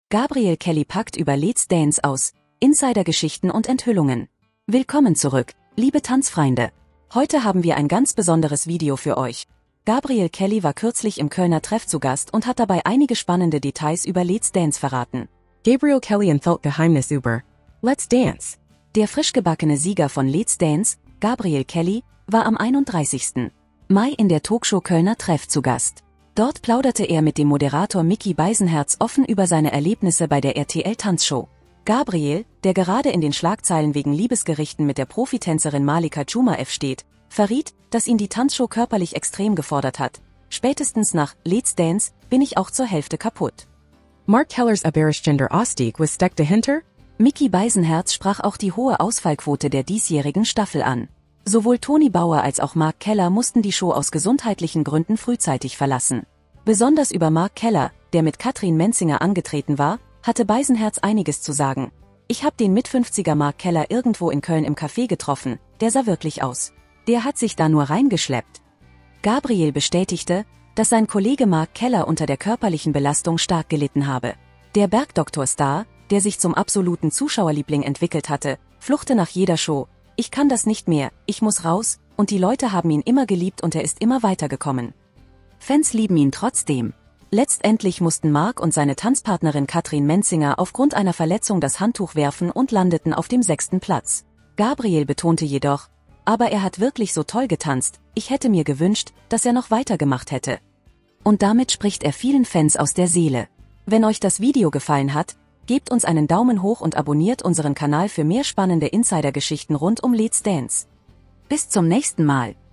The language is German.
Gabrielle Kelly packt über Let's Dance aus, Insidergeschichten und Enthüllungen. Willkommen zurück, liebe Tanzfreunde. Heute haben wir ein ganz besonderes Video für euch. Gabrielle Kelly war kürzlich im Kölner Treff zu Gast und hat dabei einige spannende Details über Let's Dance verraten. Gabrielle Kelly enthüllt Geheimnis über Let's Dance. Der frisch gebackene Sieger von Let's Dance, Gabrielle Kelly, war am 31. Mai in der Talkshow Kölner Treff zu Gast. Dort plauderte er mit dem Moderator Micky Beisenherz offen über seine Erlebnisse bei der RTL-Tanzshow. Gabrielle, der gerade in den Schlagzeilen wegen Liebesgerichten mit der Profitänzerin Malika Tschumaev steht, verriet, dass ihn die Tanzshow körperlich extrem gefordert hat. Spätestens nach Let's Dance bin ich auch zur Hälfte kaputt. Mark Kellers Aberishgender Ausstieg was steckte hinter? Micky Beisenherz sprach auch die hohe Ausfallquote der diesjährigen Staffel an. Sowohl Toni Bauer als auch Mark Keller mussten die Show aus gesundheitlichen Gründen frühzeitig verlassen. Besonders über Mark Keller, der mit Katrin Menzinger angetreten war, hatte Beisenherz einiges zu sagen. Ich hab den Mit-50er Mark Keller irgendwo in Köln im Café getroffen, der sah wirklich aus. Der hat sich da nur reingeschleppt. Gabrielle bestätigte, dass sein Kollege Mark Keller unter der körperlichen Belastung stark gelitten habe. Der Bergdoktor-Star, der sich zum absoluten Zuschauerliebling entwickelt hatte, fluchte nach jeder Show: Ich kann das nicht mehr, ich muss raus, und die Leute haben ihn immer geliebt und er ist immer weitergekommen. Fans lieben ihn trotzdem. Letztendlich mussten Mark und seine Tanzpartnerin Katrin Menzinger aufgrund einer Verletzung das Handtuch werfen und landeten auf dem 6. Platz. Gabrielle betonte jedoch: Aber er hat wirklich so toll getanzt, ich hätte mir gewünscht, dass er noch weitergemacht hätte. Und damit spricht er vielen Fans aus der Seele. Wenn euch das Video gefallen hat, gebt uns einen Daumen hoch und abonniert unseren Kanal für mehr spannende Insidergeschichten rund um Let's Dance. Bis zum nächsten Mal.